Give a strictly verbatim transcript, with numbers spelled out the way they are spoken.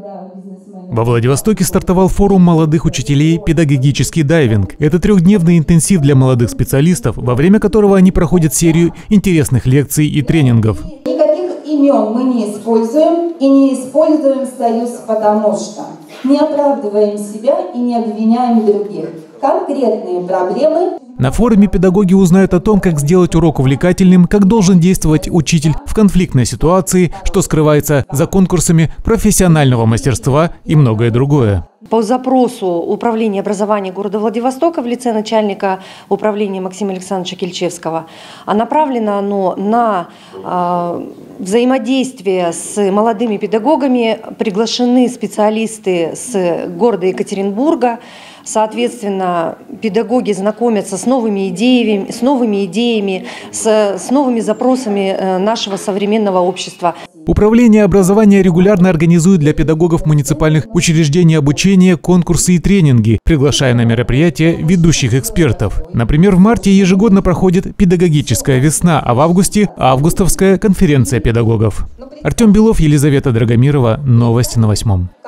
Во Владивостоке стартовал форум молодых учителей «Педагогический дайвинг». Это трехдневный интенсив для молодых специалистов, во время которого они проходят серию интересных лекций и тренингов. Никаких имен мы не используем и не используем союз «потому что». Не оправдываем себя и не обвиняем других. Конкретные проблемы. На форуме педагоги узнают о том, как сделать урок увлекательным, как должен действовать учитель в конфликтной ситуации, что скрывается за конкурсами профессионального мастерства и многое другое. По запросу Управления образования города Владивостока в лице начальника управления Максима Александровича Кельчевского, а направлено оно на э, взаимодействие с молодыми педагогами. Приглашены специалисты с города Екатеринбурга. Соответственно, педагоги знакомятся с новыми идеями, с новыми идеями, с, с новыми запросами нашего современного общества. Управление образования регулярно организует для педагогов муниципальных учреждений обучения конкурсы и тренинги, приглашая на мероприятия ведущих экспертов. Например, в марте ежегодно проходит педагогическая весна, а в августе – августовская конференция педагогов. Артем Белов, Елизавета Драгомирова. Новости на восьмом.